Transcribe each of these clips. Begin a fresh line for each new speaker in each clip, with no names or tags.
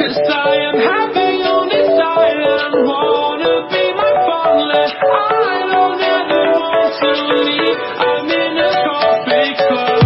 'Cause I am happy on this island, wanna be my fatherland. I don't ever want to leave, I'm in a tropic club.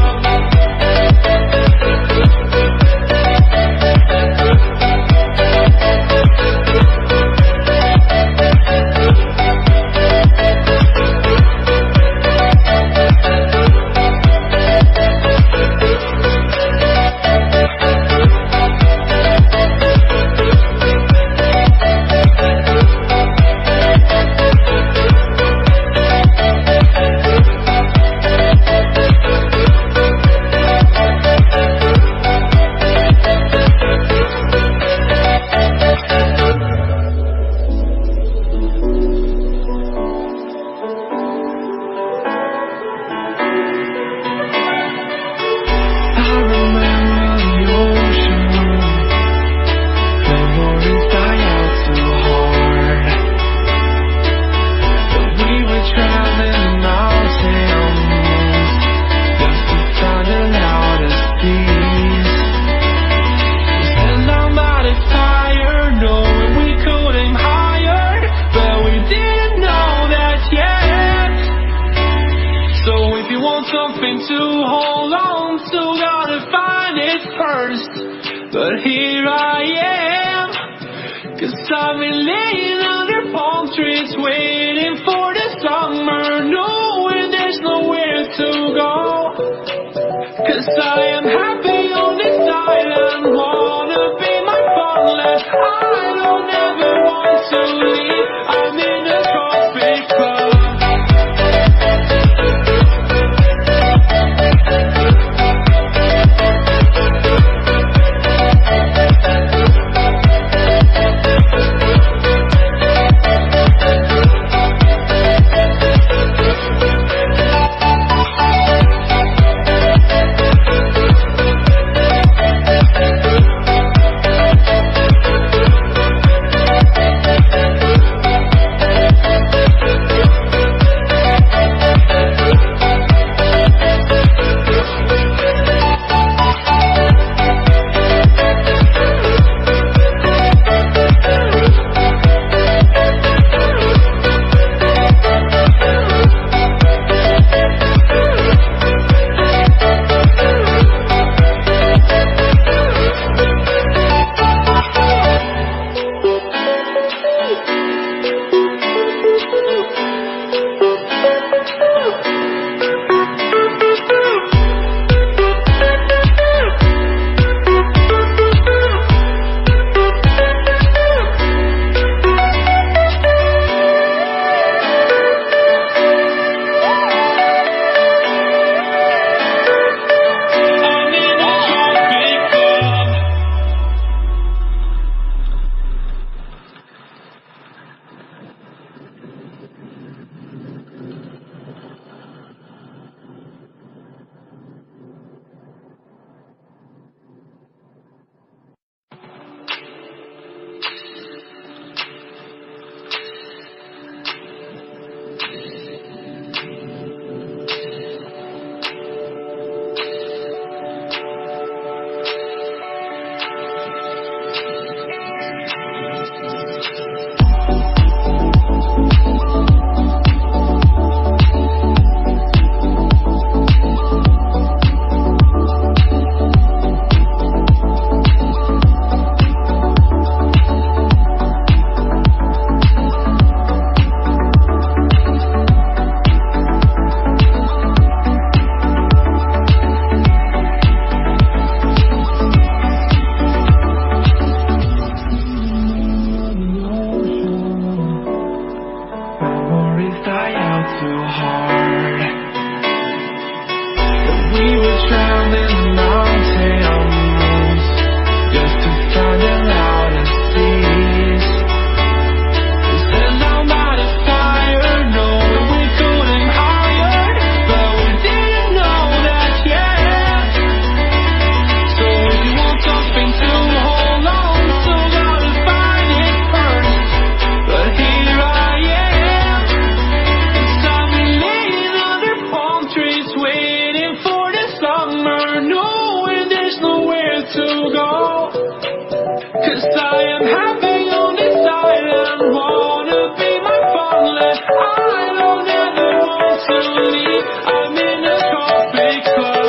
Something to hold on to, gotta find it first. But here I am, 'cause I've been laying under palm trees, waiting for the summer, knowing there's nowhere to go. 'Cause I am happy on this island, wanna be my fatherland. I don't ever want to leave, I'm in a tropic club. 'cause I am happy on this island. Wanna be my farmland. I don't ever want to leave. I'm in a coffee club.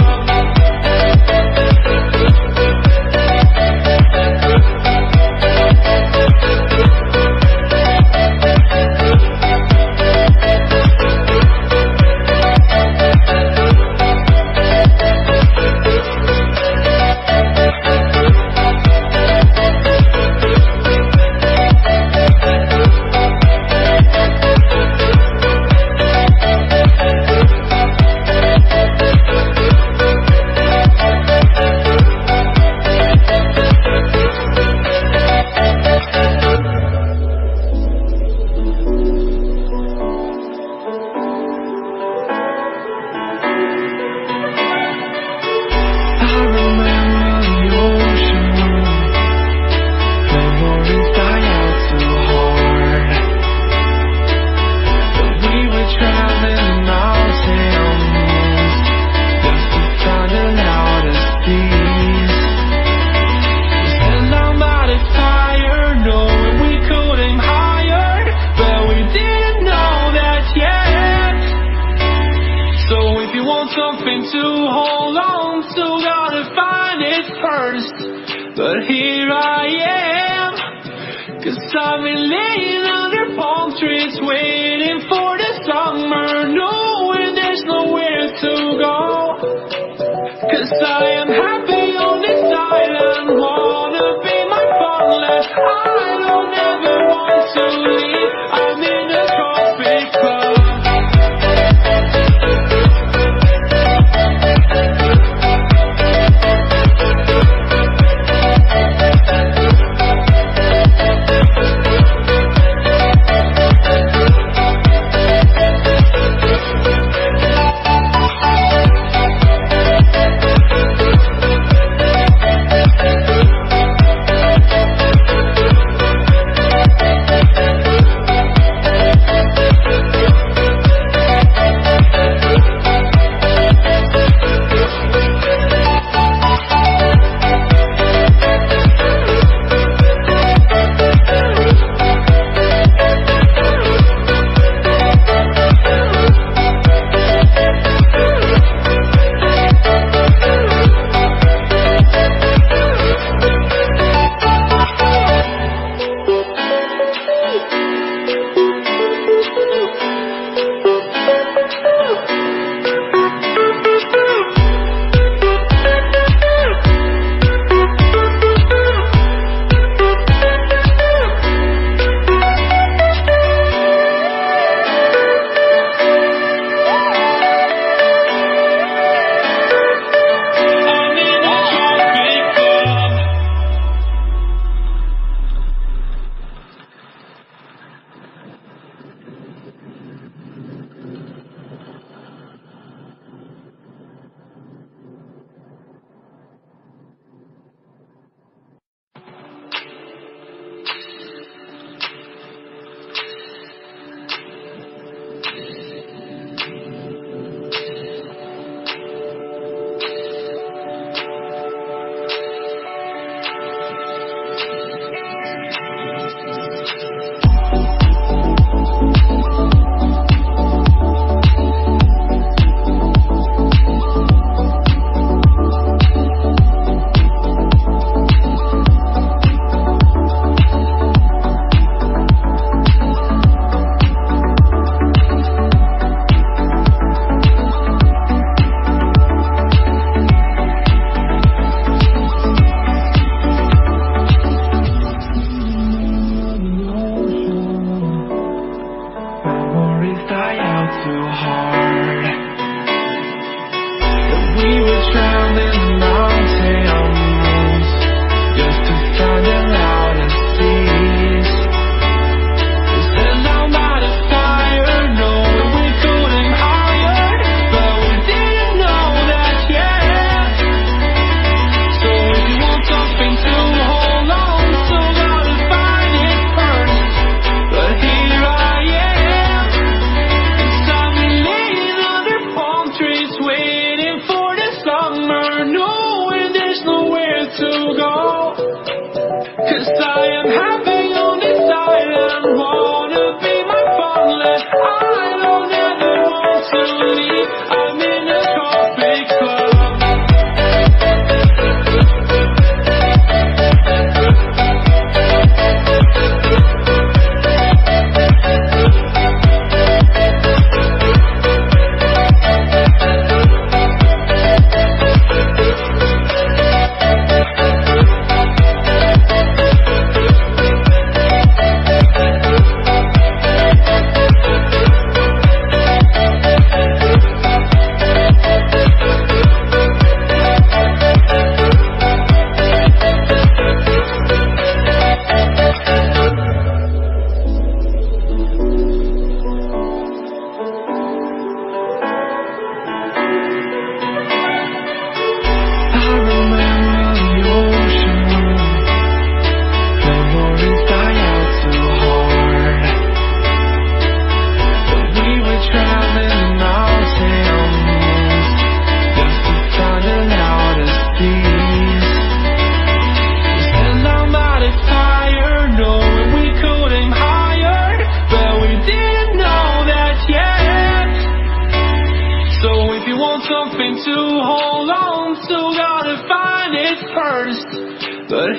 Something to hold on to, gotta find it first. But here I am, 'cause I've been laying under palm trees, waiting for the summer, knowing there's nowhere to go. 'Cause I am happy on this island, wanna be my farmland. I don't ever want to leave, I'm in a coffee club.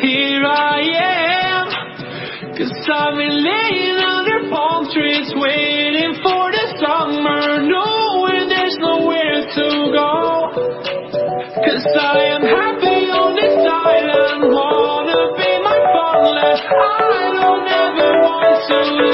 here I am. 'Cause I've been laying under palm trees waiting for the summer, knowing there's nowhere to go. 'Cause I am happy on this island, wanna be my farmland. I don't ever want to